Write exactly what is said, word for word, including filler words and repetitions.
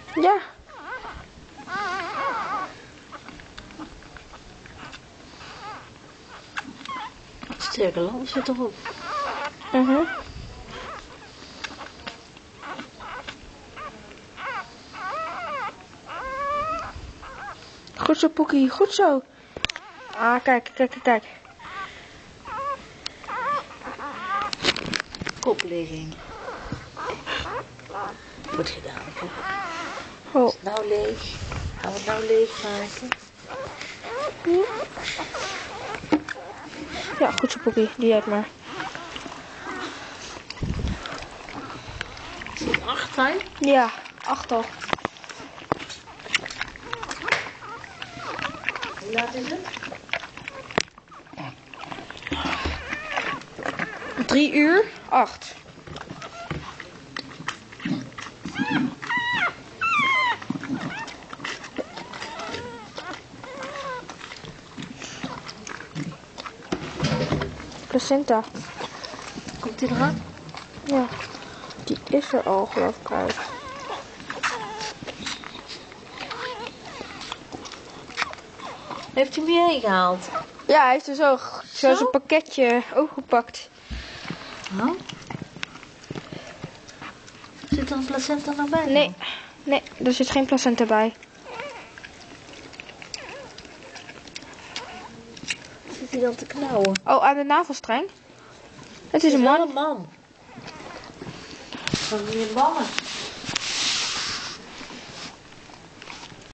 Ja. Sterke lamp zit erop. Mhm. Goed zo, Poekie. Goed zo. Ah, kijk, kijk, kijk, kijk. Koplegging. Goed gedaan. Oh. Is het nou leeg? Gaan we het nou leeg maken? Ja, goed zo, Poekie. Die hebt maar. Is het acht hè? Ja, acht al. Hoe laat is het? Drie uur, acht. Placenta. Komt die eraan? Ja, die is er al, geloof ik, uit. Heeft hij hem hierheen gehaald? Ja, hij heeft er zo, zo Zo? zijn pakketje opgepakt. Oh. Zit er een placenta nog bij? Nee, nee, er zit geen placenta bij. Zit hij dan te knauwen? Oh, aan de navelstreng? Het is een man. Wel een man. Van meer mannen.